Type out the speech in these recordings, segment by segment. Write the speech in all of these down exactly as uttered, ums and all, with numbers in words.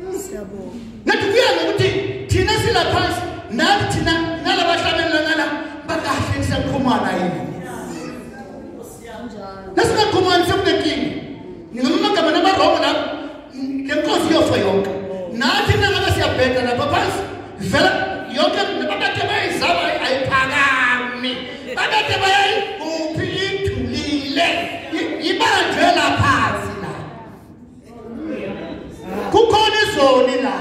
ngathi kuyena ukuthi thina silaphansi nathi thina nalabahlabelana ngala bakahle siyakhumana yini nasingaqhumani sekunenkinga ngingamagama nabarongo la lenkosi yofa yonke nathi nangabe siyabheka lapha phansi vela yonke babade bayizaba ayiphakami babade bayayiphi ithulile ibanjwe laphansi la kukhona izoni la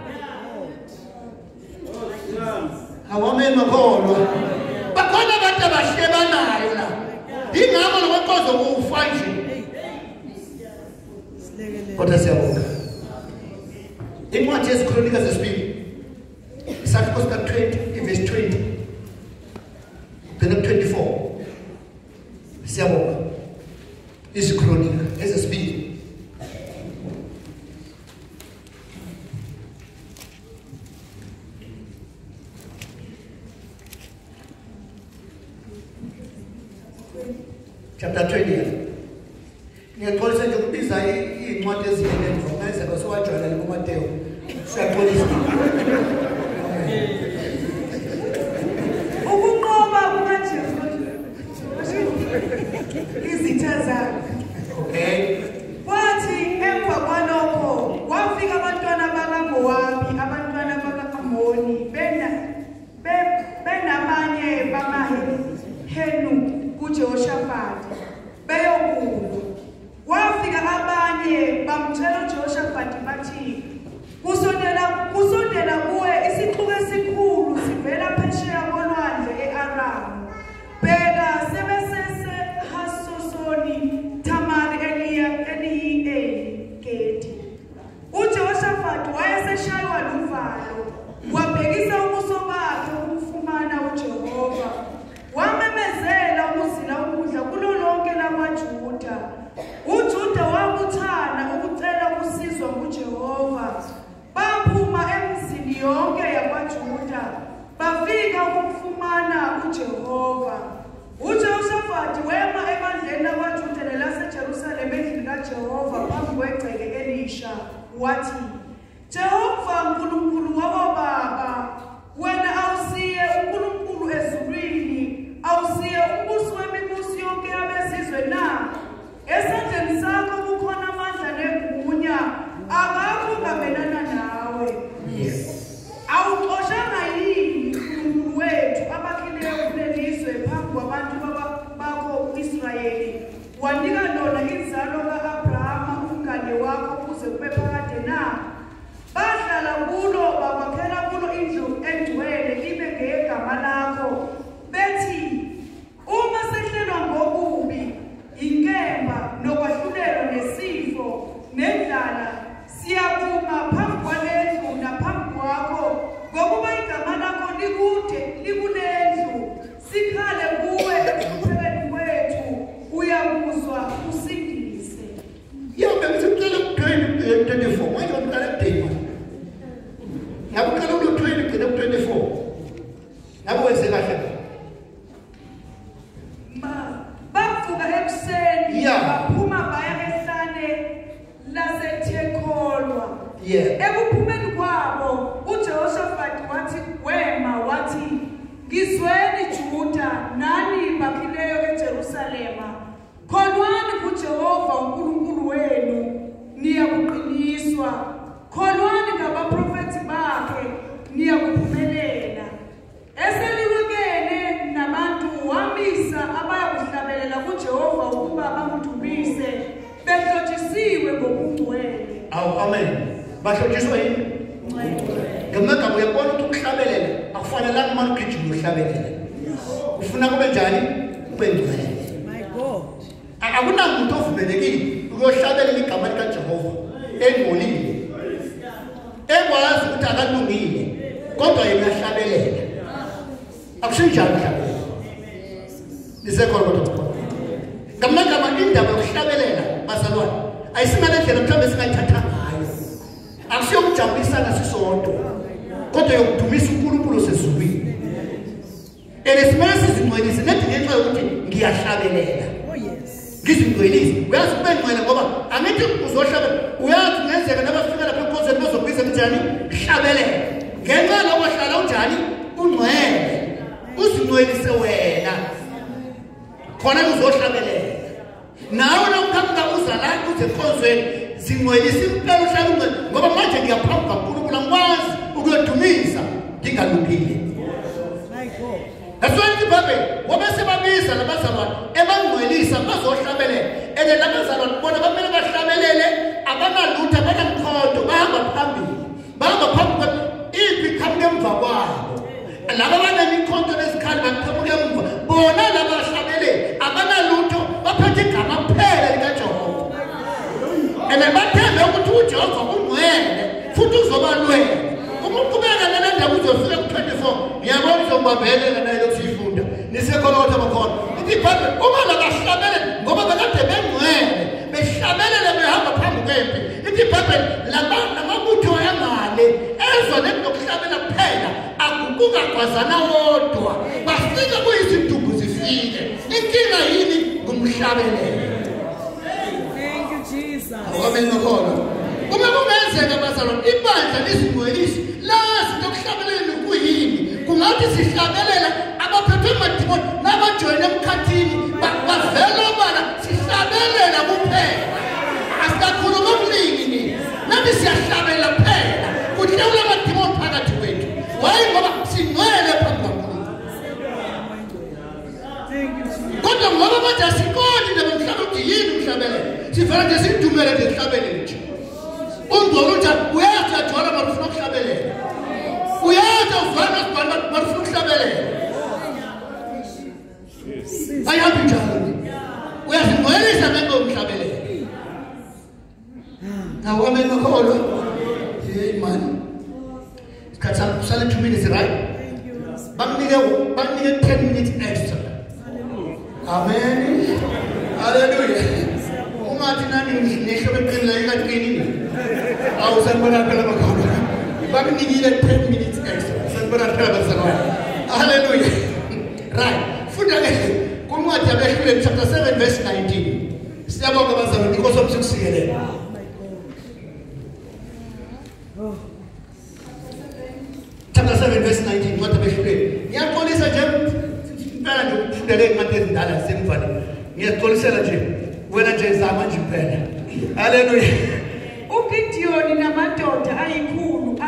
awamema kholo bakhona abantu abahlebanayo la ingakho lokwenkozo kufa nje kodwa siyabonga incwadi yezikronika zesibili isakho sika twenty verse twenty then twenty-four siyabonga izikronika ezesibili chapter twenty. Ngiyaqolisa nje ukubiza incwadi eziyele emva ngayise basowajwayela kuMateyu. Siyaqolisa. Ukunqoba kukaJesu. Izitha zakhe. Okay. Wathi emva kwalokho wafika abantwana bakaMowabi, abantwana bakaAmoni, bena benabanye bamaHenu kuJehoshafati beyokulwa. Wafika abanye bamtshela uJehoshafati bathi kusondela kusondela kuwe isixuku esikhulu sivela phesheya kolwandle eAramu. Bheka sebesese Hasosoni Tamari Eliya Eliye Gedi. uJehoshafati wayeseshaywa luvalo wabhekisa ubuso bakhe ukufumana uJehova. Wamemezela ukuzila ukudla kulo lonke lamaJuda. uJuda wakuthana ukucela ukusizwa nguJehova. Baphuma emizini yonke yakwaJuda bafika ukufumana uJehova. uJehoshafati wema emandleni lakwaJuda nelaseJerusalem endlini kaJehova phambi kwegceke elisha wathi, Jehova Nkulunkulu wabobaba, wena awusiye uNkulunkulu ezulwini, awusiye umbusi wemibusi yonke yabezizwe na? Esandleni sakho kukhona amandla negunya, akakho ongabelana nawe. Awuxoshanga yini uNkulunkulu wethu abakhileyo kulelizwe phambi kwabantu bakho u-Israyeli, wanika lona inzalo ka-Abrahama umngane wakho ukuze kube phakade na? Bahlala kulo bakwakhela kulo indlu engcwele ibe ngegama lakho bethi, uma sehlelwa ngokubi, inkemba nokwahlulelwa nesifo nendlala, siyakuma phambi kwalendlu naphambi kwakho ngokuba igama lakho likude likulendlu, sikhale kuwe ekuphekeni kwethu, uyakuzwa usindise. Yonke ngisicela ku twenty-four manje uqala ukudima. Ngabuqala ku twenty kena ku twenty-four. Ngabe wenze kahle. Ma bavuka ekuseni baphuma baya ehlane laseThekholwa. Yeah. Ekuphumeni kwabo uJehoshafati wathi wema wathi, ngizweni Juda nani bakhileyo eJerusalema, kholwani kuJehova uNkulunkulu wenu niyakuqiniswa, kholwani ngabaprofethi bakhe niyakuphumelela. Eseliwekene nabantu wamisa abayakuhlabelela kuJehova ukuba bamdumise behlotshisiwe ngokungcwele. Aw amen. Bahlotshiswa yini? Ngamagama uyabona ukuthi ukuhlabelela akufanelanga manje ugijima uhlabelela. Ufuna kube njani? Kube ngcwele. My God. Akunamuntu ovumelekile ukuyohlabelela igama likaJehova engcolile. Ekwazi ukuthi akalungile kodwa yena uyahlabelela. Akusinjalo uhlabelela. Nisekhona kodwa. Ngamagama indaba yokuhlabelela bazalwane ayisinale ndlela mhlawumbe singayithatha ngayo. Akusiyokujabulisa sisodwa kodwa yokudumisa uNkulunkulu sezulwini. Elesimele sizingcwelise nethi ngenxa yokuthi ngiyahlabelela. Oh yes. Ngizingcwelise. Uyazi kube ngcwele ngoba angithi uzohlabelela uyazi ngenzeka nabafika lapha enkonzweni bazokubizela njani hlabelela ngenxa lokuhlala unjani ungcwele uzingcwelise wena khona uzohlabelela nawe nawukhamba uzala uzekhonzweni zingcwelise impela uhlala ungcwele ngoba manje ngiyaphambuka uNkulunkulu angikwazi ukuyodumisa ngingalungile. That's why the Bible, what I say about this and about someone, Evangelist, and that's what Shabele, and then that's what one of them about Shabele, Abana Luta, Madam Call to Baba Pambi, Baba Pambi, it become them for a while. And another one that we come to this kind of Pambi, Bona Lava Shabele, Abana Luto, Bapatica, and pay and get your and then back then, there were two jobs for one way, Futus of one way. twenty-four yabona zobabhele na ilo sifunda nisekolotha bakhona ithi phambi uma la bahlabele ngoba bekade bengcwele behlabelele behamba phambi kwempi ithi phambi labantu namabutho ayangale ezwa nenokuhlabela kuphela aguquka kwazana wodwa bafika kuyizidubu zifike inkinga yini ngumhlabelele. Thank you Jesus. Amen bakhona uma kungenzeka bazalwane ibandla lisingcwelisi lazi nokuhlabelela kuyini kungathi sihlabelela abaphethwe emadimoni nabajoyine emkhathini bavela obala sihlabelela kuphela asikakhuluma okuningi nathi siyahlabelela kuphela kuhlewula amadimoni phakathi kwethu wayi ngoba singcwele phambi kaNkulunkulu. Kodwa ngoba manje asikoni nabamhlaba ukuthi yini umhlabelela sivela nje sidumele nje sihlabelele nje undolo nje uyathi ajola marufuna ukuhlabelela uyathi uvana sibanda marufuna ukuhlabelela ayihambi njalo uyazingcwelisa ngento umhlabelela nawo amen makholwa hey man isikhathi sami kusale two minutes right banginike banginike ten minutes extra amen hallelujah ungathi nani nehlobo eqinile ekaqinile awusanibona phela makholwa bakunikile ten minutes extra sanibona phela bazalwane hallelujah right funda ke kuncwadi yabehluleli chapter seven verse nineteen siyabonga bazalwane inkosi omsukusikelele chapter seven verse nineteen incwadi yabehluleli ngiyaxolisa nje impela nje ukufundele incwadi ezindala semvane ngiyaxolisela nje wena nje zama nje phela hallelujah. uGidiyoni namadoda ayikhulu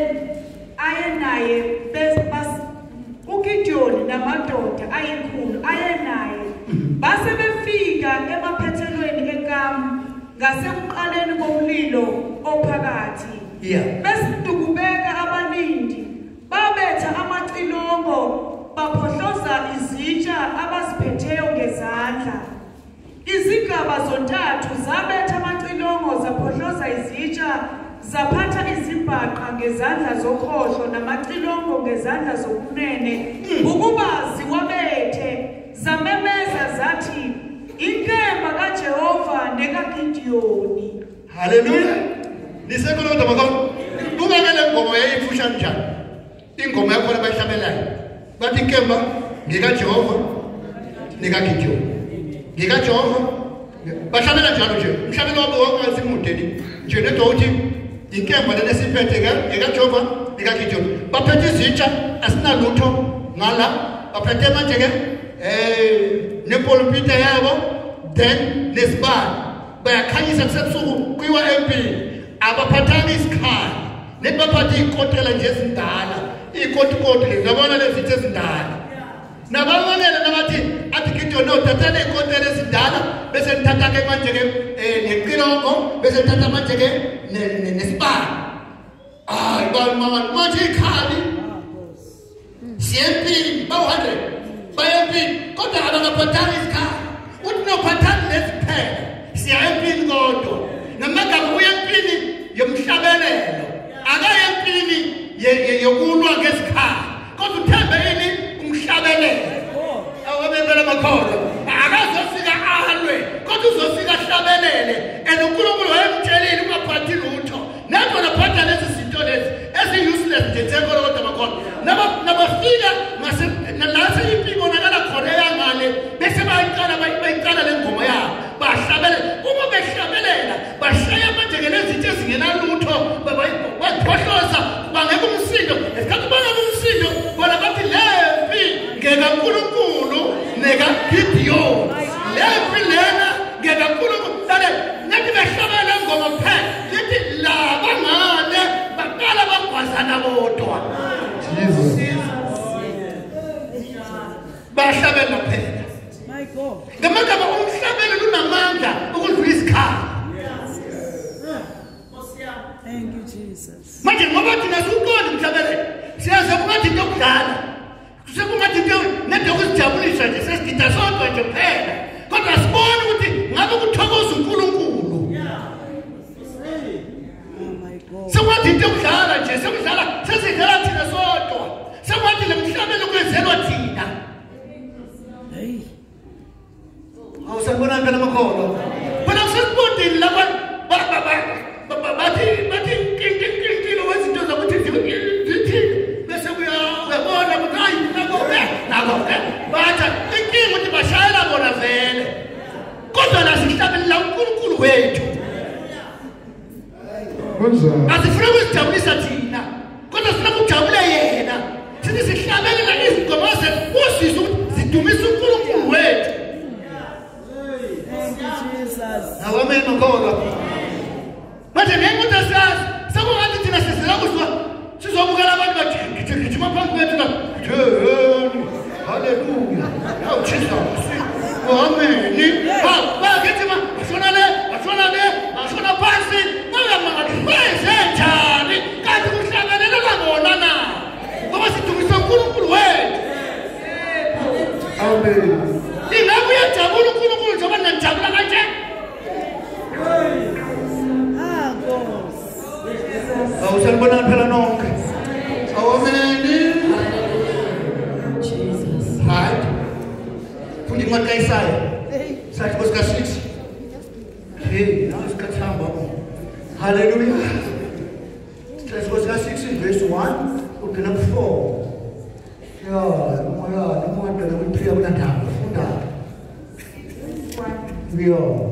ayenaye bas uGidiyoni namadoda ayikhulu ayenaye base befika emaphethelweni enkamu ngasekuqaleni komlilo ophakathi besidukubeka abanindi babetha amacilongo baphohloza izitsha abaziphetheyo ngezandla izigaba zontathu zabetha amacilongo zaphohloza izitsha zaphatha izibhaqa ngezandla zokhohlo namacilongo ngezandla zokunene ukuba ziwabethe zamemeza zathi inkemba kaJehova nekaGidiyoni. Hallelujah. Nisekolotha bakho kubekele ingoma yayifusha njani ingoma yakho abayihlabelayo bathi inkemba ngekaJehova nekaGidiyoni ngekaJehova bahlabela njalo nje umhlabelo wabo wonke asimudeni nje nedwa uthi inkemba lena siphethe ngekaJehova nekaGidiyoni baphethe izitsha asinalutho ngala baphethe manje ke eh nepolpita yabo then nesibani bayakhanyisa kusebusuku kuyiwa empini abaphathanga isikhali nebaphatha ikotela nje ezindala ikotikoti lezi yabona lezi zithe ezindala nabamanele nabathi athi Gidiyoni uthathele ikotela ezindala bese nithatha ke manje ke neqilongo bese nithatha manje ke nesibani hayi bamama manje ikhali siyempini ba one hundred bayempini kodwa abangaphathanga isikhali uthi nophathani lesiphela siyempini kodwa namagama uyempini yomhlabelelo akayempini yokulwa ngesikhali kodwa uthembe yini umhlabelelo awabembela makhola akazofika ahalwe kodwa uzofika hlabelele and uNkulunkulu wayemtshelile ungaphathi lutho nathi naphatha lezi zinto lezi ezi useless dethekolo kodwa makhola nabafika ngase nalase impiko nakala khona yangale bese bayiqala bayiqala lengoma yabo bahlabele uma behlabelela bashaya manje ke lezi zinto ezingena lutho babayiphohlo Xhosa bangeka umsindo esikhathi bangeka umsindo bona bathi lempi ngekaNkulunkulu nekaGideon lempi lena ngekaNkulunkulu dale nathi behlabela ngoma phela lithi laba ngane baqala bagwazana bodwa Jesus bahlabela phela my God ngamagama umhlabelo lunamandla ukudlula isikhala. Thank you, Jesus. Manje ngoba thina siqonda umhlabelelo siyaze kungathi into okudala sekungathi into nento yokuzijabulisa nje sesigida sonke nje phela kodwa sibone ukuthi ngabe kuthokoza uNkulunkulu. Oh my God. Sekungathi into okudala nje sekudlala sesidlala thina sodwa sekungathi le mhlabelo kwenzelwa thina. Hey. Awusabona phela makhono bona kusesibodini la bathi bathi kinkinkinkinlo wezinto zokuthi zithi bese kuyabona ukuthi hayi nako nako bathi inkinga ukuthi bashayela bona vele kodwa la sihlabelela uNkulunkulu wethu kunjani asifuna ukuzijabulisa thina kodwa sifuna ukujabula yena sithi sihlabelela izingoma zesizwe ukuthi zidumisa uNkulunkulu wethu. Thank you, Jesus. Amen makhono manje ngenkuthi asiyazi sekungathi thina sizela kuzwa sizobukela abantu bajigijima phambi kwethu la haleluya hawu Jesus amen ha bagijima ashona le ashona le ashona phansi bangamangalize njani kanti kuhlabelela labona na ngoba sidumisa uNkulunkulu wethu. Amen ingabe uyajabula uNkulunkulu njengoba nanijabula kanje. Awusanibona phela nonke. Amen. Jesus. Right. Fundi incwadi kaIsaya. Sathi kusika six. Hey, now isikhathamba. Hallelujah. Sathi kusika six verse one ukugcina ku four. Ya, moya, moya ndoda kuphila kunandaba. Funda. Yo.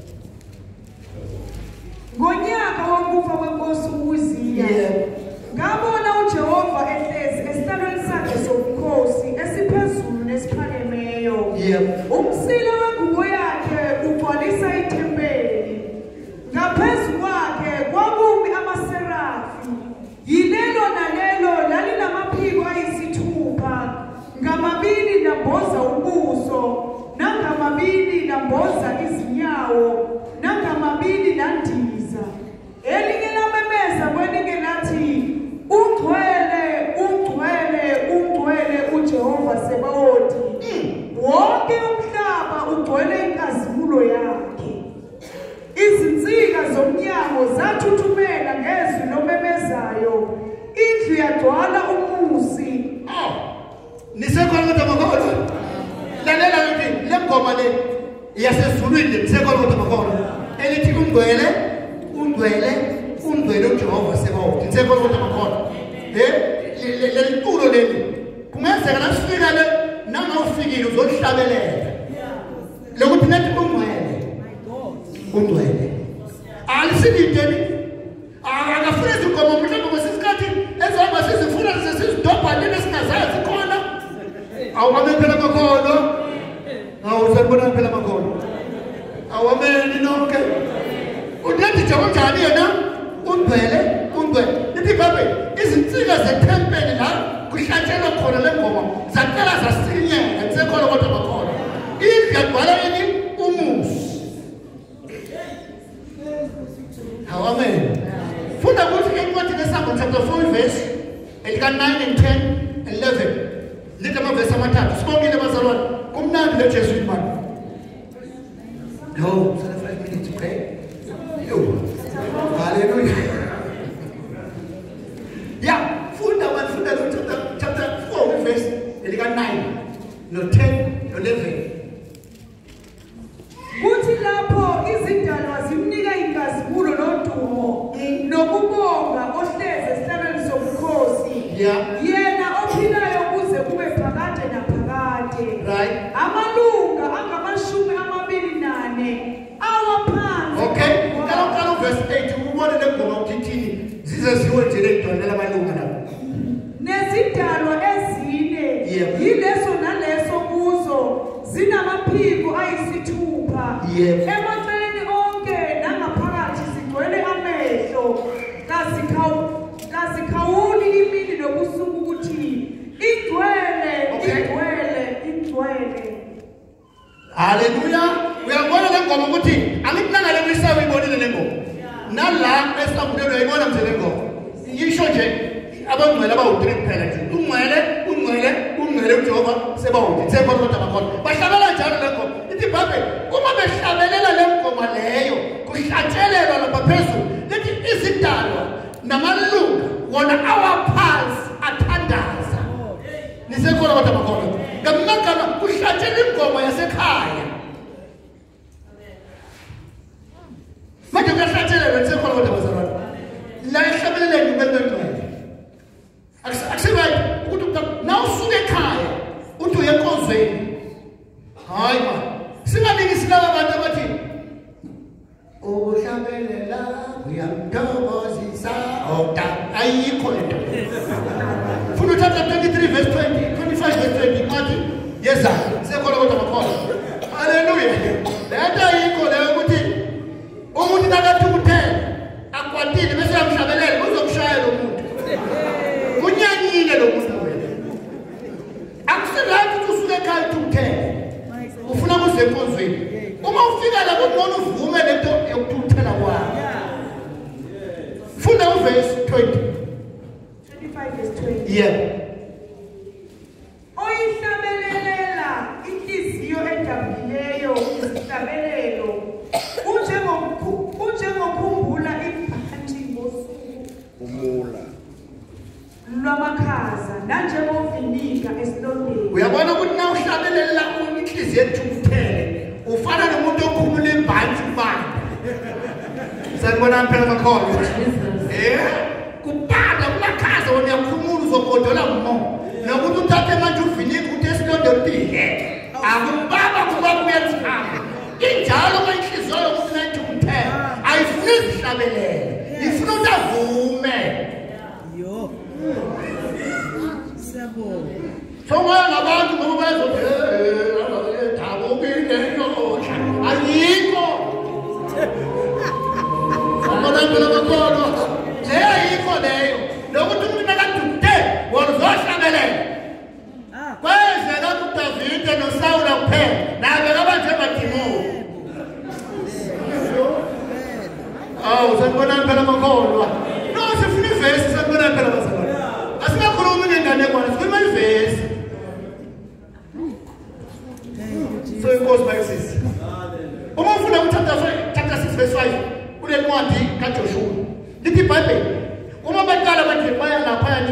Ngonyaka wokufa kwenkosi uZiya ngabona uJehova ehlezi esihlalweni sakhe sobukhosi esiphezulu nesiphakemeyo. Umsila wengubo yakhe ugcwalisa ithempeli. Ngaphezu kwakhe kwakumi amaserafi. Yilelo nalelo lalinamaphiko ayisithupha. Ngamabili lamboza ubuso, nangamabili lamboza izinyawo, nangamabili landiza. Elinye lamemeza kwelinye lathi ungcwele ungcwele ungcwele uJehova Sebaothi. Wonke umhlaba ugcwele inkazimulo yakhe. Izinsika zomnyango zathuthumela ngezwi lomemezayo. Indlu yagcwala umusi. Nisekhona kodwa makhono lalela ukuthi le ngoma le yasezulwini nisekhona kodwa makhono elithi ungcwele ungcwele ungcwele uJehova Sebaothi nisekhona kodwa makhono eh le litulo leli kungenzeka nasifika le nangawufikile uzohlabelela lokuthi nathi ungcwele ungcwele alisidideni akafuna izingoma mhlawumbe kwesikhathi ezihamba sizifuna sizidobha lena singazazi khona. Amen phela makhono. Awusanibona phela makhono. Amen nonke. Unathi njani yena? Ungcwele, ungcwele. Lithi babe izinsika zethempeli la kuhlatshelwa khona le ngoma zaqala zasinyeka nisekhona kodwa makhono. Indlu yagcwala yini umusi. Amen. Funda kuthi encwadini kaSambo chapter four verse elika nine and ten and eleven. Lithi amavesi amathathu sibongile bazalwane kumnandi le Jesu imani. No, five minutes okay. Yo. Hallelujah. Yeah, funda one funda chapter chapter four verse elika nine no ten no eleven. Kuthi lapho izindalwa zimnika inkazimulo nodumo nokubonga ohleze esihlalweni sobukhosi. Yena ophilayo kuze kube phakade naphakade. Right. Amalunga angamashumi amabili nane awaphansi. Okay. Kalo kalo verse eight ubone le ngoma ukithini zize ziwe nje le egcwalela amalunga lapho. Nezidalwa ezine yileso naleso kuzo zinamaphiko ayisithupha emaceleni onke nangaphakathi sigcwele amehlo kazikhawuli imini nobusuku ukuthi igcwele igcwele igcwele. Haleluya. Uyabona le ngoma ukuthi angikunanga le misabe ibonile le ngoma nala esabulelo uyayibona mse le ngoma yisho nje abangcwele abawu-three kuphela nje ungcwele ungcwele ungcwele uJehova sebawu themba kodwa bakhona bahlabela njalo le ngoma ithi babe uma behlabelela le ngoma leyo kuhlatshelelwa lapha phezulu lethi izidalwa namalunga wona awaphansi athandaza nisekhona kodwa bakhona ngamagama kuhlatshela ingoma yasekhaya manje kuyahlatshelelwa nisekhona kodwa bazalwane la ehlabeleleni bentwentwene akusebayi ukuthi nawusuka ekhaya uthi uye enkonzweni hayi ma singanikisi laba bantu abathi uhlabelela uyamthokozisa oda ayikho lento funa uthatha twenty-three verse twenty twenty-five verse twenty manje yeza sekhona kodwa bakhona haleluya lento ayikho leyo ukuthi umuntu nakathukuthela akwatile bese uyamhlabelela uzokushaya lo muntu unyanyile lo muntu wena akusilathi ukuthi usuke ekhaya uthukuthela ufuna kuze enkonzweni uma ufika la kubona uvume lento yokuthukuthela kwakho funda uverse twenty twenty-five verse twenty yeah oyihlabelelela inhliziyo edabukileyo izihlabelelo unjengokhumbula ibhanti ngosuku umula lwamakhaza nanjengovinika esilondeni. Uyabona ukuthi na uhlabelela inhliziyo ethukuthele ufana nomuntu okhumula ibhanti ubanda sanibona phela bakhona eh kubanda kumakhaza wona uyakhumula uzogodola umo nokuthi uthathe manje uvinika uthi esilondeni uthi he akubaba kuba kuyenzama injalo kwenhliziyo yomuntu nayithukuthele ayifuni izihlabelele ifuna ukuthi avume yo sabo so wena abantu ngoba bazothi eh thabo ubile yosha ayikho abona phela bakhona eh ayikho leyo lokuthi umuntu nakadukte wona uzohlabelela kwenzeka kuDavide noSawula kuphela nabe abanje badimoni awu sanibona phela bakhona no sifuna ivesi sanibona phela bazalwane asinakhuluma ngengane kwana sikhuluma ivesi so inkosi bayisisi uma ufuna chapter six verse five kule ncwadi kaJoshua lithi iBhayibheli uma baqala bathi baya lapha yani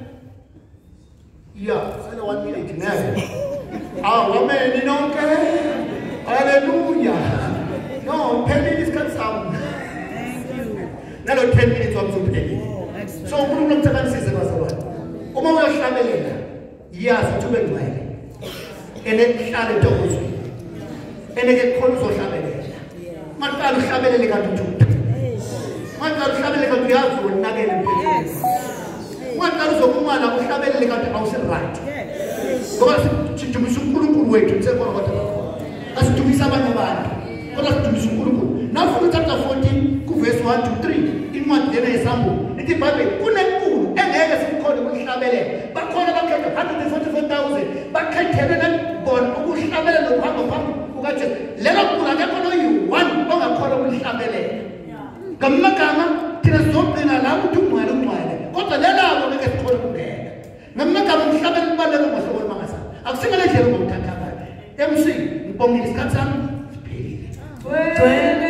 ya sele one minute ngeke awu amen nonke haleluya no ten minutes can sound nalo ten minutes wamzupheli so umuntu umthakanisize bazalwane uma uyahlabelela yazi ukuthi ube ngcwele enekuhlale ntokozwe eneke khona uzohlabelela maqala uhlabelele kanti uthutha maqala uhlabelele kanti uyazi unakele empilweni maqala uzokumala uhlabelele kanti awusi right ngoba sidumisa uNkulunkulu wethu nsekho kodwa asidumisa abantu abantu kodwa sidumisa uNkulunkulu nafuna chapter fourteen ku verse one to three incwadi lena yeSambo lithi iBhayibheli kunenkulu engeke simkhona ukuhlabelela bakhona bakhetha one hundred forty-four thousand bakhethelwe bona ukuhlabelela ukuhamba phambili kukaJesu lelo nkulu akekho noyi-one ongakhona ukuhlabelela ngamagama thina sizogcina la ukuthi ungcwele ungcwele kodwa lelabo ngeke sikhona ukungena ngamagama umhlabela kubaluleke ngohlobo lwamangasana akusingale ndlela ongawuthatha abantu M C ngibongile isikhathi sami siphelile